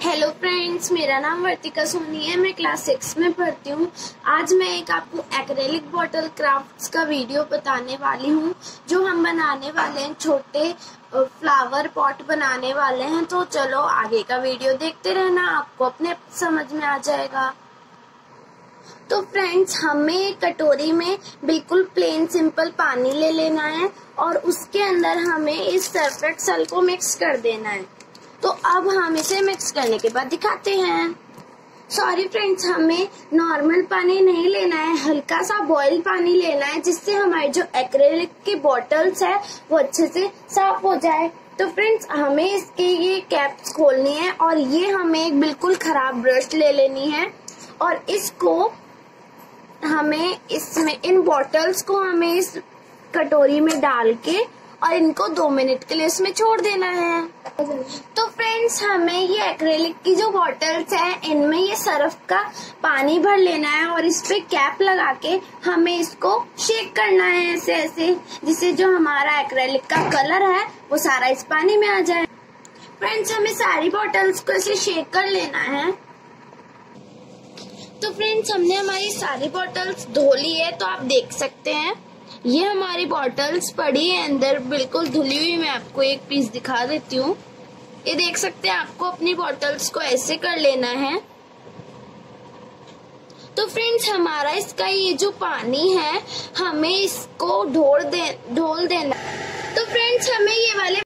Hello friends, मेरा नाम वर्तिका सोनी है। मैं क्लास 6 में पढ़ती हूँ। आज मैं एक आपको एक्रेलिक बॉटल क्राफ्ट्स का वीडियो बताने वाली हूँ जो हम बनाने वाले हैं। छोटे फ्लावर पॉट बनाने वाले हैं। तो चलो आगे का वीडियो देखते रहना, आपको अपने समझ में आ जाएगा। तो फ्रेंड्स, हमें एक कटोरी में बिल्कुल प्लेन सिंपल पानी ले लेना है और उसके अंदर हमें इस सर्फ एक्सेल को मिक्स कर देना है। तो अब हम इसे मिक्स करने के बाद दिखाते हैं। सॉरी फ्रेंड्स, हमें नॉर्मल पानी नहीं लेना है, हल्का सा बॉइल पानी लेना है जिससे हमारे जो एक्रेलिक की बॉटल्स है वो अच्छे से साफ हो जाए। तो फ्रेंड्स, हमें इसके ये कैप्स खोलनी है और ये हमें एक बिल्कुल खराब ब्रश ले लेनी है और इसको हमें इसमें इन बॉटल्स को हमें इस कटोरी में डाल के और इनको 2 मिनट के लिए इसमें छोड़ देना है। तो फ्रेंड्स, हमें ये एक्रेलिक की जो बॉटल्स हैं इनमें ये सर्फ का पानी भर लेना है और इस पे कैप लगा के हमें इसको शेक करना है ऐसे ऐसे, जिससे जो हमारा एक्रेलिक का कलर है वो सारा इस पानी में आ जाए। फ्रेंड्स, हमें सारी बॉटल्स को ऐसे शेक कर लेना है। तो फ्रेंड्स, हमने हमारी सारी बॉटल्स धो ली है। तो आप देख सकते हैं ये हमारी बॉटल्स पड़ी है अंदर बिल्कुल धुली हुई। मैं आपको एक पीस दिखा देती हूँ। ये देख सकते हैं, आपको अपनी बॉटल्स को ऐसे कर लेना है। तो फ्रेंड्स, हमारा इसका ये जो पानी है हमें इसको ढोल देना। तो फ्रेंड्स, हमें ये वाले